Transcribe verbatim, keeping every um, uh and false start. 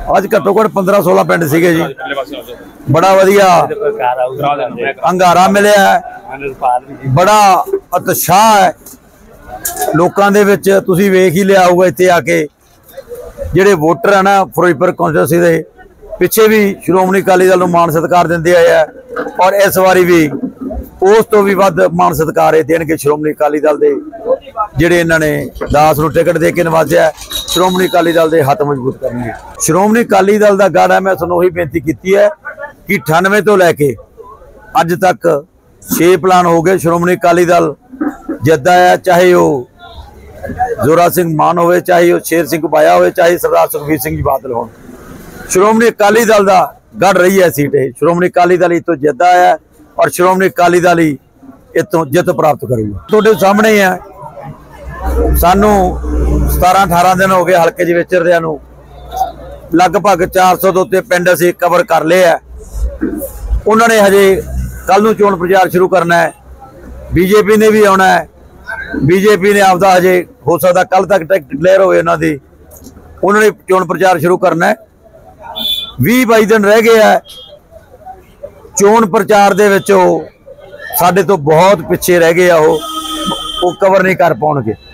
ਅੱਜ ਘੱਟੋ ਘੱਟ पंद्रह सोलह पिंड सीगे जी। बड़ा वधिया अंगारा मिलिया, बड़ा उत्साह है लोकां दे विच। तुसीं वेख ही लिया होगा इत्थे आके जिहड़े वोटर है ना फिरोजपुर कॉन्स्टिट्यूंसी दे पिछे भी श्रोमणी अकाली दल नूं मान सत्कार दिंदे आए है, और इस वारी भी उस तो भी वध मान सत्कार देणगे श्रोमणी अकाली दल दे जिहड़े इन्हां ने दास नूं टिकट दे के नवाजिया। श्रोमणी अकाली दल दे हत्थ मजबूत करनगे। श्रोमणी अकाली दल दा गढ़ है। मैं तुहानूं ओही बेनती कीती है कि अठानवे तो लैके अज तक छे प्लान हो गए। श्रोमणी अकाली दल जिद्दा है, चाहे वह जोरा सिंह मान हो, चाहे वह शेर सिंह बाया हो, चाहे सरदार सुखबीर सिंह जी बादल हो। श्रोमणी अकाली दल का गढ़ रही है सीट। श्रोमणी अकाली दल इतों जिद्दा है और श्रोमणी अकाली दल ही इतों जित प्राप्त करेगा। तुहाडे सामने ही है, सानू सतारह अठारह दिन हो गए हल्के च विचरदिआं नूं। लगभग चार सौ तो उत्ते पिंड असीं कवर कर लिया है। उन्होंने हजे कल नूं चोण प्रचार शुरू करना है। बीजेपी ने भी आना है। बीजेपी ने आपदा हजे हो सकता कल तक टिकट डिक्लेयर होए उन्हां दी। उन्होंने चोण प्रचार शुरू करना है। भी बाई दिन रह गए है। चोण प्रचार दे विच साडे तो बहुत पिछे रह गए, वो कवर नहीं कर पाउणगे।